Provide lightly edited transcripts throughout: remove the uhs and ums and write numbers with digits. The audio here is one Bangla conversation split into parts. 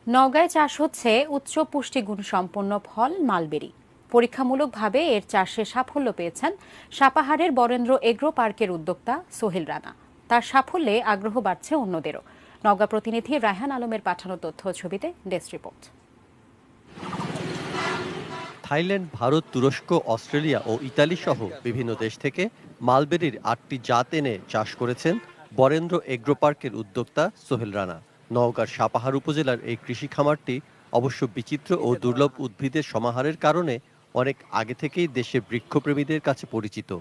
নওগাঁয় চাষ হচ্ছে উচ্চ পুষ্টিগুণ সম্পন্ন ফল মালবেরি। পরীক্ষামূলকভাবে এর চাষে সাফল্য পেয়েছেন সাপাহারের বরেন্দ্র এগ্রো পার্কের উদ্যোক্তা সোহেল রানা। তার সাফল্যে আগ্রহ বাড়ছে অন্যদেরও। নওগাঁ প্রতিনিধি রায়হান আলমের পাঠানো তথ্য ছবিতে ডেস্ক রিপোর্ট। থাইল্যান্ড, ভারত, তুরস্ক, অস্ট্রেলিয়া ও ইতালি সহ বিভিন্ন দেশ থেকে মালবেরির ৮টি জাত এনে চাষ করেছেন বরেন্দ্র এগ্রো পার্কের উদ্যোক্তা সোহেল রানা। নওগাঁর সাপাহার উপজেলার এই কৃষি খামারটি অবশ্য বিচিত্র ও দুর্লভ উদ্ভিদের সমাহারের কারণে অনেক আগে থেকেই দেশের বৃক্ষপ্রেমীদের কাছে পরিচিত।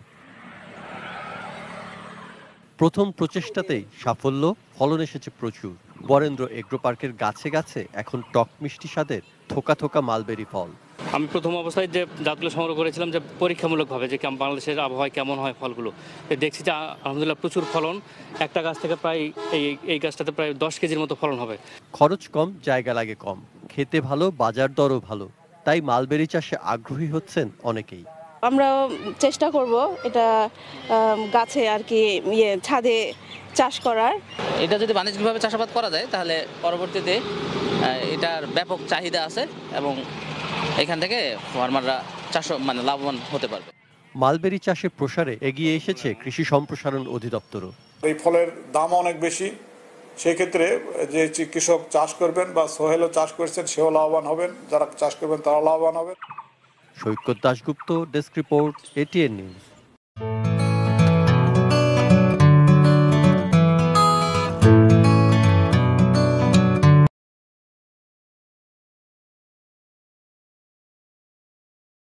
প্রথম প্রচেষ্টাতেই সাফল্য, ফলন এসেছে প্রচুর। বরেন্দ্র এগ্রো পার্কের গাছে গাছে এখন টক মিষ্টি স্বাদের থোকা থোকা মালবেরি ফল। আমি প্রথম অবস্থায় যে জাতগুলো সংগ্রহ করেছিলাম যে পরীক্ষামূলকভাবে যে বাংলাদেশের আবহাওয়ায় কেমন হয় ফলগুলো, দেখছি যে আলহামদুলিল্লাহ প্রচুর ফলন। একটা গাছ থেকে প্রায় এই গাছটাতে প্রায় 10 কেজির মতো ফলন হবে। খরচ কম, জায়গা লাগে কম, খেতে ভালো, বাজার দরও ভালো, তাই মালবেরি চাষে আগ্রহী হচ্ছেন অনেকেই। আমরা চেষ্টা করব এটা গাছে আর কি ছাদে চাষ করার। এটা যদি বাণিজ্যিকভাবে চাষাবাদ করা যায় তাহলে পরবর্তীতে এটার ব্যাপক চাহিদা আছে এবং এখান থেকে ফার্মাররা লাভবান হতে পারবে। মালবেরি চাষের প্রসারে এগিয়ে এসেছে কৃষি সম্প্রসারণ অধিদপ্তরও। এই ফলের দাম অনেক বেশি, সেই ক্ষেত্রে যে কৃষক চাষ করবেন বা সোহেলও চাষ করছেন সেও লাভবান হবেন, যারা চাষ করবেন তারা লাভবান হবেন। Saikat Dasgupta, desk report, ATN news.